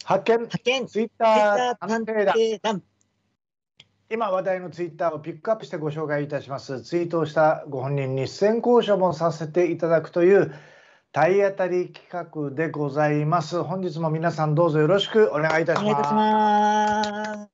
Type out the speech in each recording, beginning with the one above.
発見ツイッター探偵団。今話題のツイッターをピックアップしてご紹介いたします。ツイートをしたご本人に出演交渉もさせていただくという体当たり企画でございます。本日も皆さんどうぞよろしくお願いいたします。はい。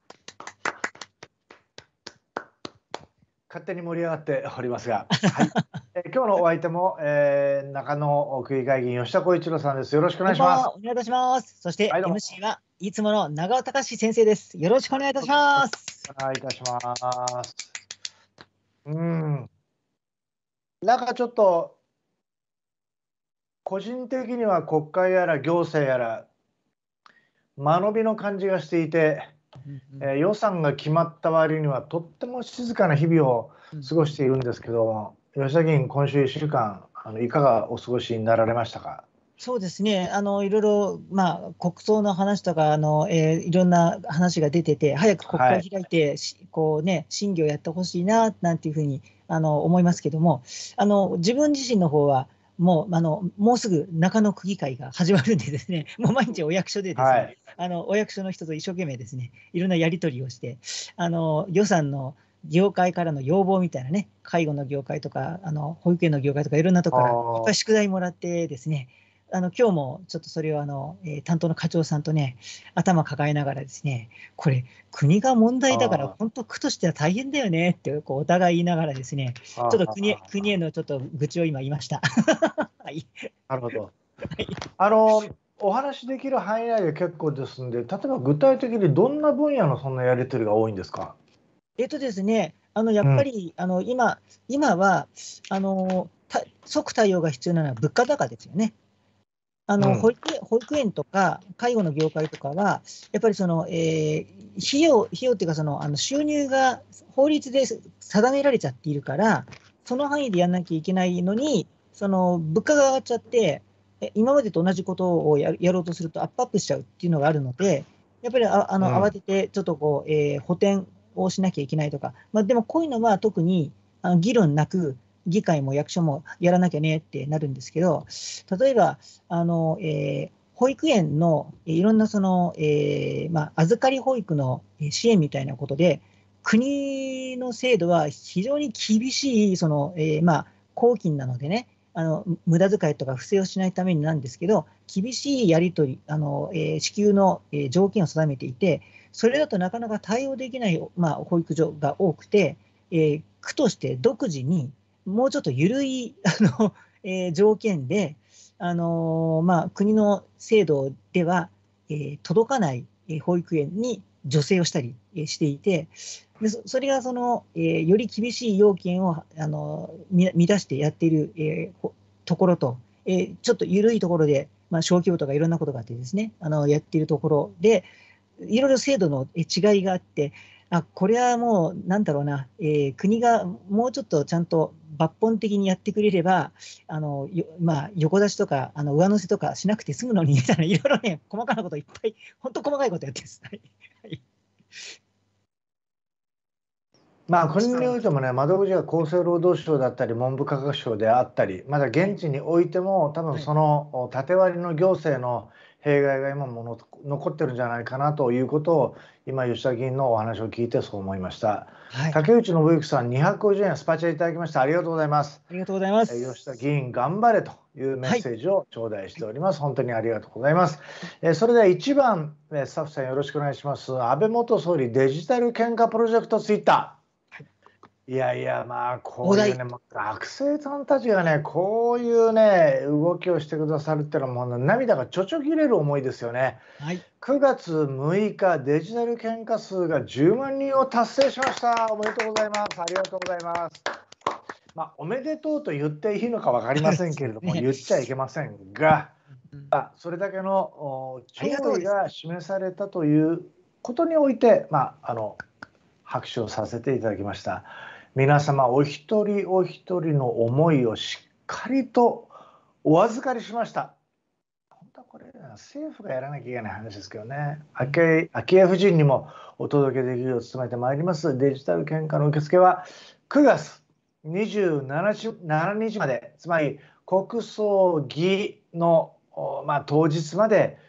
勝手に盛り上がっておりますが、はい。今日のお相手も、中野区議会議員吉田浩一郎さんです。よろしくお願いします。 お願いいたします。そして、MC はいつもの長尾隆先生です。よろしくお願いいたします。 お願いいたします。なんかちょっと個人的には国会やら行政やら間延びの感じがしていて、予算が決まった割にはとっても静かな日々を過ごしているんですけど、吉田議員、今週1週間いかがお過ごしになられましたか？ そうですね、いろいろ、国葬の話とかいろんな話が出てて、早く国会開いて、こうね、審議をやってほしいななんていうふうに思いますけども、自分自身の方はもうすぐ中野区議会が始まるんでですね、もう毎日お役所でですね、お役所の人と一生懸命ですね、いろんなやり取りをして、予算の業界からの要望みたいなね、介護の業界とか保育園の業界とかいろんなところからいっぱい宿題もらってですね、今日もちょっとそれを担当の課長さんとね、頭抱えながらですね、これ国が問題だから本当区としては大変だよねってこうお互い言いながらですね、ちょっと国へのちょっと愚痴を今言いました。 はい。なるほど。お話しできる範囲内で結構ですので、例えば具体的にどんな分野のそんなやり取りが多いんですか？ ですね、やっぱり、今は即対応が必要なのは物価高ですよね。保育園とか介護の業界とかは、やっぱり費用っていうか収入が法律で定められちゃっているから、その範囲でやらなきゃいけないのに、物価が上がっちゃって、今までと同じことをやろうとするとアップしちゃうっていうのがあるので、やっぱり慌ててちょっと補填をしなきゃいけないとか、でもこういうのは特に議論なく、議会も役所もやらなきゃねってなるんですけど、例えば保育園のいろんな預かり保育の支援みたいなことで、国の制度は非常に厳しい公金なのでね、無駄遣いとか不正をしないためになんですけど、厳しいやり取り、支給の条件を定めていて、それだとなかなか対応できない、保育所が多くて、区として独自にもうちょっと緩い条件で、国の制度では、届かない保育園に助成をしたりしていて、でそれがより厳しい要件を満たしてやっている、ところと、ちょっと緩いところで、小規模とかいろんなことがあってですね、やっているところで、いろいろ制度の違いがあって、これはもう、なんだろうな、国がもうちょっとちゃんと抜本的にやってくれれば、横出しとか上乗せとかしなくて済むのにみたいな、いろいろね、細かなこといっぱい、本当細かいことやってるんです。 国においてもね、窓口が厚生労働省だったり文部科学省であったり、まだ現地においても多分その縦割りの行政の弊害が今も残ってるんじゃないかなということを今吉田議員のお話を聞いてそう思いました。竹内信之さん250円スパチャいただきました。ありがとうございます。 ありがとうございます。 吉田議員頑張れというメッセージを頂戴しております。本当にありがとうございます。それでは1番スタッフさんよろしくお願いします。安倍元総理デジタル献花プロジェクトツイッター。いやいや、こういうね、学生さんたちがね、こういうね、動きをしてくださるっていうのは、もう涙がちょちょぎれる思いですよね。9月6日、デジタル献花数が10万人を達成しました。おめでとうございます。ありがとうございます。おめでとうと言っていいのか分かりませんけれども、言っちゃいけませんが、それだけの弔意が示されたということにおいて、拍手をさせていただきました。皆様お一人お一人の思いをしっかりとお預かりしました。本当はこれ政府がやらなきゃいけない話ですけどね。昭恵夫人にもお届けできるよう努めてまいります。デジタル献花の受付は9月27日まで、つまり国葬儀の当日まで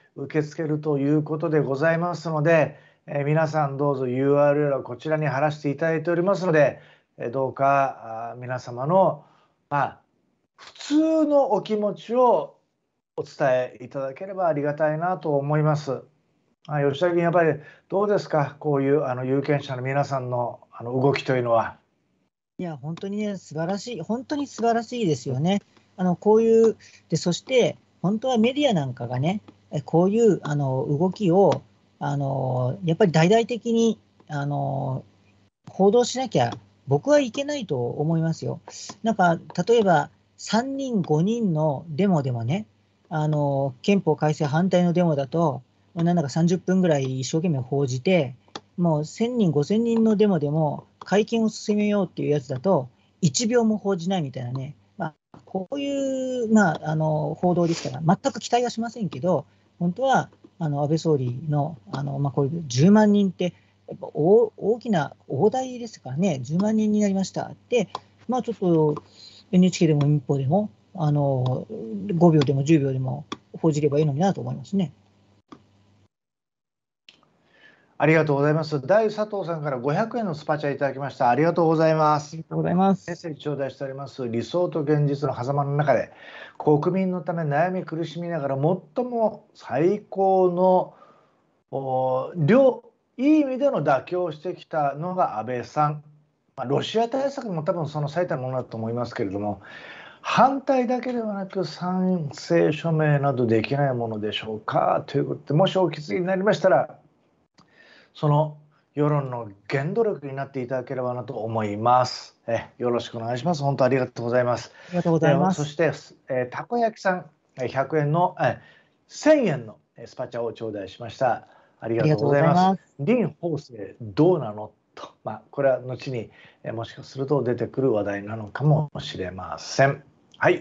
受け付けるということでございますので、皆さんどうぞ URL はこちらに貼らせていただいておりますので、どうか皆様の普通のお気持ちをお伝えいただければありがたいなと思います。吉田君、やっぱりどうですか、こういう有権者の皆さんの動きというのは。 いや、本当にね、素晴らしい、本当に素晴らしいですよね。こういう、そして、本当はメディアなんかがね、こういう動きを、やっぱり大々的に報道しなきゃ、僕はいけないと思いますよ。なんか、例えば、3人、5人のデモでもね、憲法改正反対のデモだと、なんだか30分ぐらい一生懸命報じて、もう1000人、5000人のデモでも、会見を進めようっていうやつだと、1秒も報じないみたいなね、こういう、報道ですから、全く期待はしませんけど、本当は安倍総理の、こういう10万人って、やっぱ大きな大台ですからね、10万人になりました。で、ちょっと NHK でも民放でも5秒でも10秒でも報じればいいのになと思いますね。 ありがとうございます。大佐藤さんから500円のスパチャいただきました。ありがとうございます。 ありがとうございます。 メッセージ頂戴しております。理想と現実の狭間の中で国民のため悩み苦しみながら最も最高のいい意味での妥協をしてきたのが安倍さん。ロシア対策も多分その最たるものだと思いますけれども、反対だけではなく賛成署名などできないものでしょうかということで、もしお気づきになりましたら、その世論の原動力になっていただければなと思います。よろしくお願いします。本当ありがとうございます。 ありがとうございます。 そして、たこ焼きさん100円の1000円のスパチャを頂戴しました。ありがとうございます。林法政どうなのと、これは後にもしかすると出てくる話題なのかもしれません。はい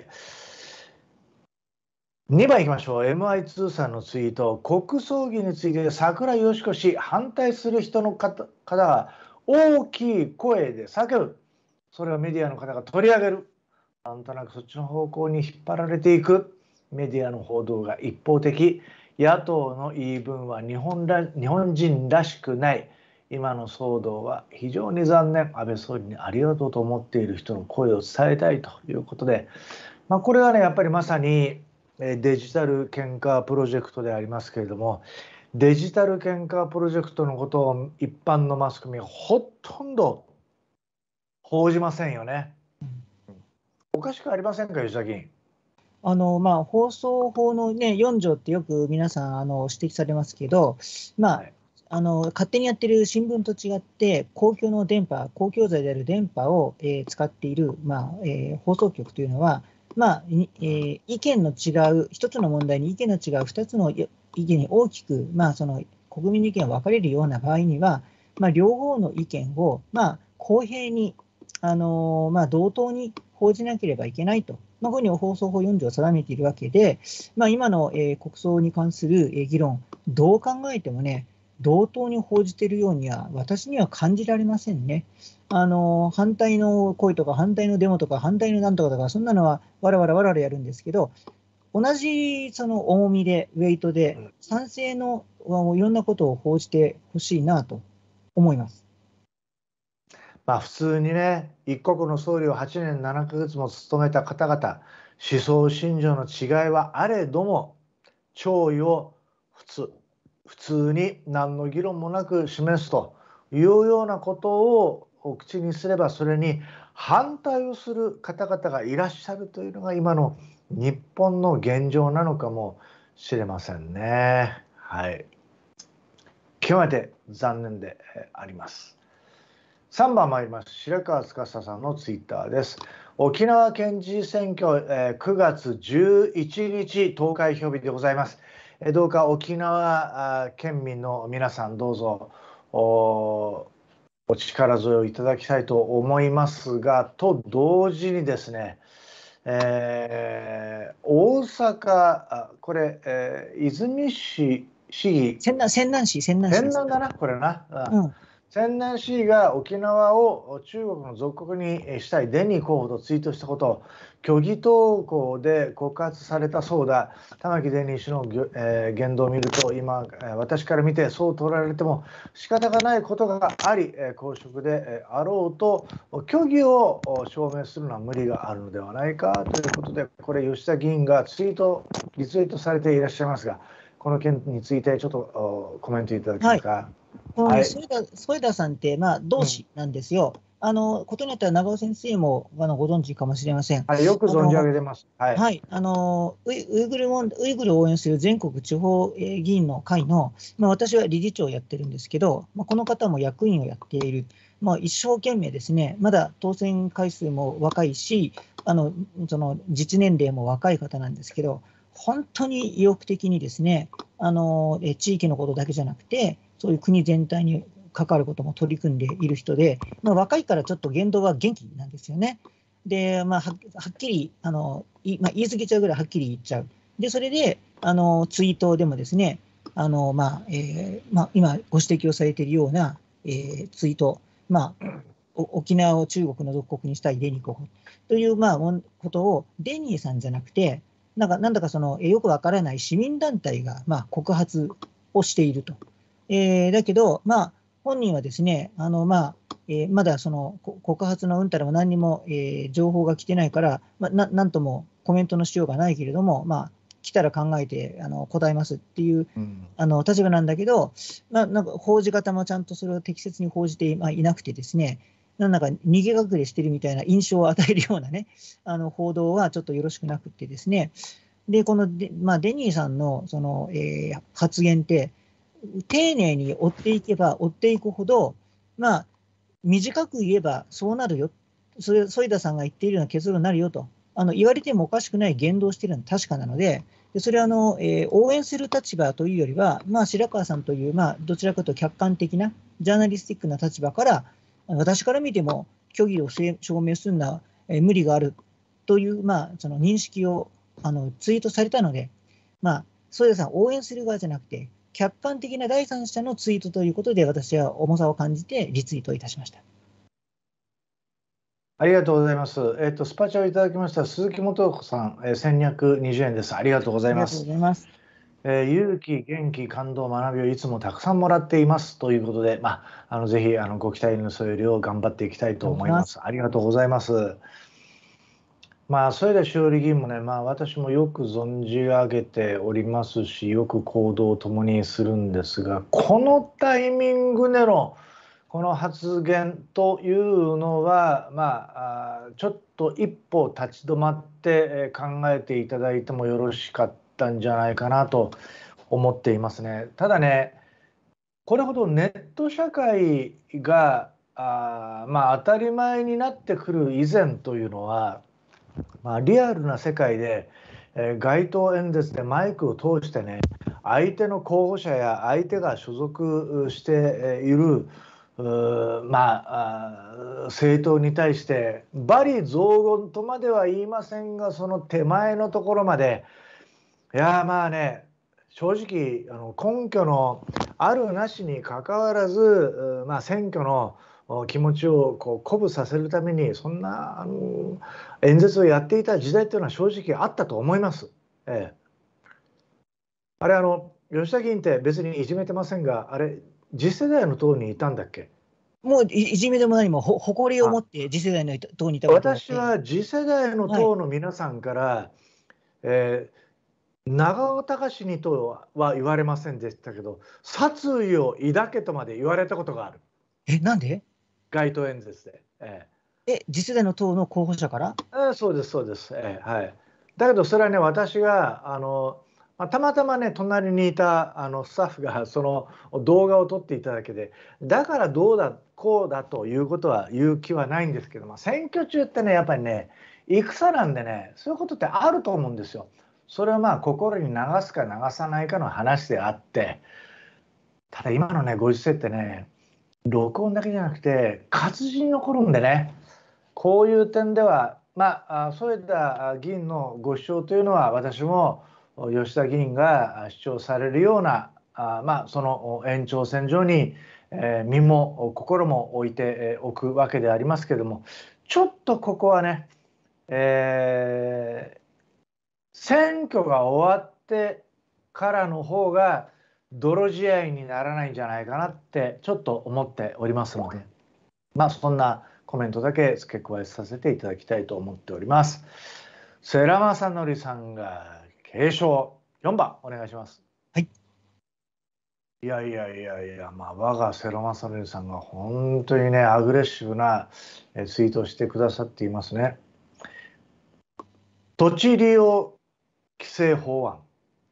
。2番いきましょう。 MI2 さんのツイート、国葬儀について桜井義子氏反対する人の方が大きい声で叫ぶ、それをメディアの方が取り上げる、なんとなくそっちの方向に引っ張られていく、メディアの報道が一方的、野党の言い分は日本人らしくない、今の騒動は非常に残念、安倍総理にありがとうと思っている人の声を伝えたいということで、これはねやっぱりまさにデジタル献花プロジェクトでありますけれども、デジタル献花プロジェクトのことを一般のマスコミはほとんど報じませんよね。おかしくありませんか、吉田議員。 放送法の、4条ってよく皆さん指摘されますけど、勝手にやってる新聞と違って、公共の電波、公共財である電波を、使っている、放送局というのは、意見の違う、一つの問題に意見の違う2つの意見に大きく、その国民の意見が分かれるような場合には、両方の意見を、公平に、同等に報じなければいけないと、こういうふうに放送法4条を定めているわけで、今の、国葬に関する、議論、どう考えてもね、同等に報じているようには私には感じられませんね。反対の声とか反対のデモとか反対のなんとかとか、そんなのはわらわらやるんですけど、同じその重みでウェイトで賛成のいろんなことを報じてほしいなと思います。 普通にね、一国の総理を8年7ヶ月も務めた方々、思想信条の違いはあれども、弔意を普通に何の議論もなく示すというようなことを口にすれば、それに反対をする方々がいらっしゃるというのが今の日本の現状なのかもしれませんね。はい。極めて残念であります。3番参ります。白川司さんのツイッターです。沖縄県知事選挙、9月11日投開票日でございます。どうか沖縄県民の皆さん、どうぞお力添えをいただきたいと思いますが、と同時にですね、大阪、これ、泉市市議、泉南だな、これな。 千年市議が沖縄を中国の属国にしたいデニー候補とツイートしたことを虚偽投稿で告発されたそうだ。玉城デニー氏の言動を見ると今私から見てそう取られても仕方がないことがあり公職であろうと虚偽を証明するのは無理があるのではないかということで、これ吉田議員がリツイートされていらっしゃいますが、この件についてちょっとコメントいただけますか。 このね、添田さんって、同志なんですよ。ことによっては長尾先生もご存知かもしれません。 はい、よく存じ上げてます。 はい、ウイグルを応援する全国地方議員の会の、私は理事長をやってるんですけど、この方も役員をやっている、一生懸命ですね、まだ当選回数も若いし、その実年齢も若い方なんですけど、本当に意欲的にですね、地域のことだけじゃなくて、そういう国全体に関わることも取り組んでいる人で、若いからちょっと言動は元気なんですよね。で、はっきり言い過ぎちゃうぐらいはっきり言っちゃう。で、それでツイートでもですね、今ご指摘をされているような、ツイート、沖縄を中国の属国にしたいデニー候補ということをデニーさんじゃなくて、なんだかよくわからない市民団体が告発をしていると。だけど、本人はですね、まだその告発のうんたらも何にも、情報が来てないから、なんともコメントのしようがないけれども、来たら考えて答えますっていう、立場なんだけど、なんか報じ方もちゃんとそれを適切に報じていなくてですね、なんか逃げ隠れしてるみたいな印象を与えるようなね、報道はちょっとよろしくなくてですね、で、このデニーさんの発言って、丁寧に追っていけば追っていくほど、短く言えばそうなるよ、添田さんが言っているような結論になるよと、言われてもおかしくない言動をしているのは確かなので、それは応援する立場というよりは、白川さんという、どちらかというと客観的な、ジャーナリスティックな立場から、私から見ても、虚偽を証明するのは無理があるという、その認識をツイートされたので、添田さんを応援する側じゃなくて、客観的な第三者のツイートということで、私は重さを感じてリツイートいたしました。 ありがとうございます。スパチャをいただきました鈴木素子さん、1220円です。ありがとうございます。勇気、元気、感動、学びをいつもたくさんもらっていますということで、ぜひご期待の添えるよう頑張っていきたいと思います。ありがとうございます。添田志織議員もね、私もよく存じ上げておりますし、よく行動を共にするんですが、このタイミングでのこの発言というのは、ちょっと一歩立ち止まって考えていただいてもよろしかったんじゃないかなと思っていますね。ただね、これほどネット社会が当たり前になってくる以前というのは、リアルな世界で、街頭演説でマイクを通してね、相手の候補者や相手が所属している政党に対して罵詈雑言とまでは言いませんが、その手前のところまで、いや正直根拠のあるなしにかかわらず、選挙の気持ちを鼓舞させるためにそんな演説をやっていた時代というのは正直あったと思います。あれ吉田議員って別にいじめてませんが、あれ次世代の党にいたんだっけ？ もういじめでも何も誇りを持って次世代の党にいたことがあって、 私は次世代の党の皆さんから、長尾隆にとは言われませんでしたけど、殺意を抱けとまで言われたことがある。 なんで？ 街頭演説で。 次世代の党の候補者から？ そうです、そうです。はい。だけどそれはね、私がたまたまね、隣にいたスタッフがその動画を撮っていただけで、だからどうだこうだということは言う気はないんですけども、選挙中ってね、やっぱりね、戦なんでね、そういうことってあると思うんですよ。それは心に流すか流さないかの話であって、ただ今のね、ご時世ってね、録音だけじゃなくて活字に残るんでね、こういう点では添田議員のご主張というのは、私も吉田議員が主張されるようなその延長線上に、身も心も置いておくわけでありますけれども、ちょっとここはね、選挙が終わってからの方が泥仕合にならないんじゃないかなってちょっと思っておりますので、そんなコメントだけ付け加えさせていただきたいと思っております。世良正則さんが継承4番お願いします。 はい。 いや、我が世良正則さんが本当にねアグレッシブなツイートをしてくださっていますね。土地利用規制法案、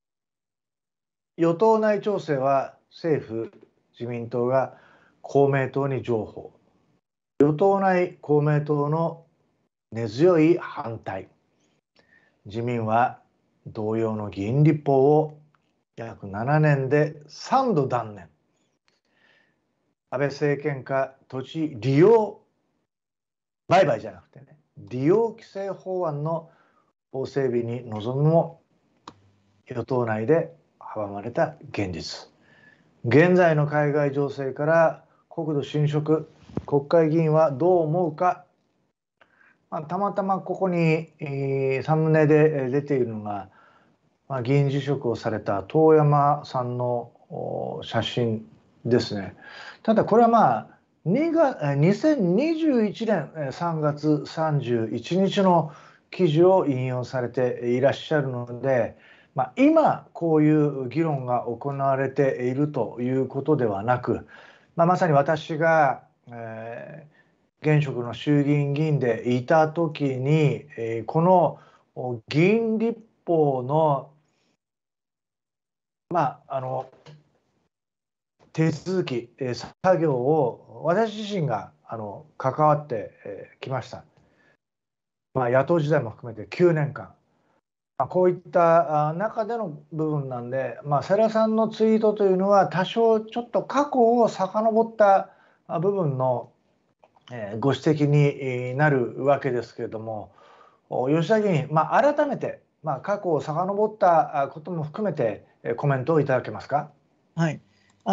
与党内調整は政府自民党が公明党に譲歩、与党内公明党の根強い反対、自民は同様の議員立法を約7年で3度断念。安倍政権下土地利用売買じゃなくてね、利用規制法案の法整備に臨むも与党内で阻まれた現実。現在の海外情勢から国土侵食、国会議員はどう思うか。たまたまここに、サムネで出ているのが、議員辞職をされた遠山さんの写真ですね。ただこれは2021年3月31日の記事を引用されていらっしゃるので、今こういう議論が行われているということではなく、まさに私が、現職の衆議院議員でいた時に、この議員立法の手続き、作業を私自身が関わってきました。野党時代も含めて9年間。こういった中での部分なんで、世良さんのツイートというのは多少ちょっと過去を遡った部分のご指摘になるわけですけれども、吉田議員、改めて、過去を遡ったことも含めてコメントをいただけますか。 はい。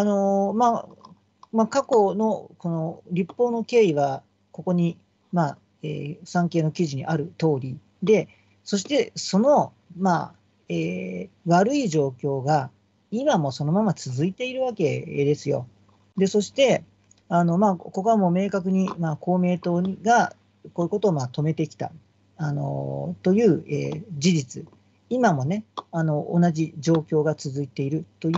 過去のこの立法の経緯はここに、産経の記事にある通りで、そしてその、悪い状況が今もそのまま続いているわけですよ。で、そしてここはもう明確に、公明党がこういうことを止めてきた、という、事実、今もね、同じ状況が続いているという、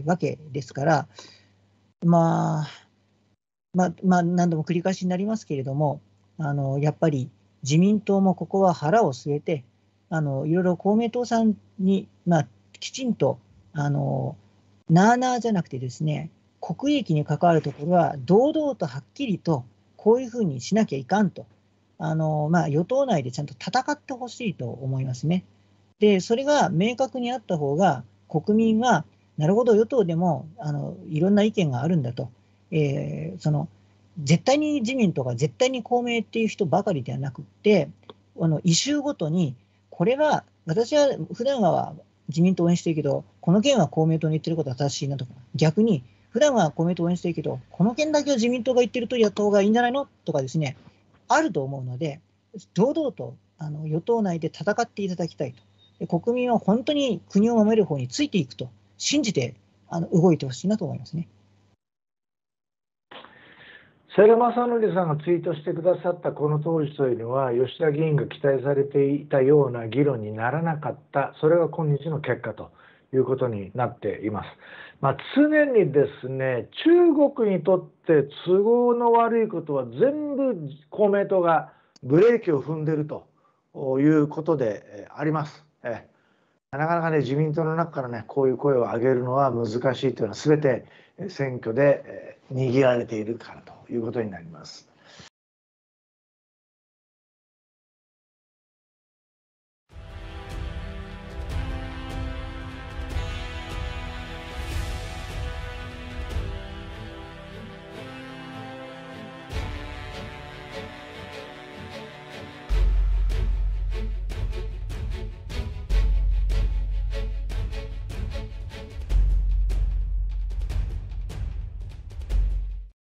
わけですから、何度も繰り返しになりますけれども、やっぱり自民党もここは腹を据えて、いろいろ公明党さんに、きちんとなあなあじゃなくてですね、国益に関わるところは堂々とはっきりとこういうふうにしなきゃいかんと、与党内でちゃんと戦ってほしいと思いますね。で、それが明確にあった方が、国民はなるほど、与党でもいろんな意見があるんだと、絶対に自民とか絶対に公明っていう人ばかりではなくって、イシューごとに、これは私は普段は自民党を応援してるけど、この件は公明党に言ってることは正しいなとか、逆に普段は公明党を応援してるけど、この件だけは自民党が言ってるとやった方がいいんじゃないのとかですね、あると思うので、堂々と与党内で戦っていただきたいと。国民は本当に国を守る方についていくと信じて動いてほしいなと思いますね。 世良正則さんがツイートしてくださったこの当時というのは、吉田議員が期待されていたような議論にならなかった、それが今日の結果ということになっています。常にですね、中国にとって都合の悪いことは全部公明党がブレーキを踏んでいるということであります。なかなかね、自民党の中からね、こういう声を上げるのは難しいというのは全て選挙で握られているからということになります。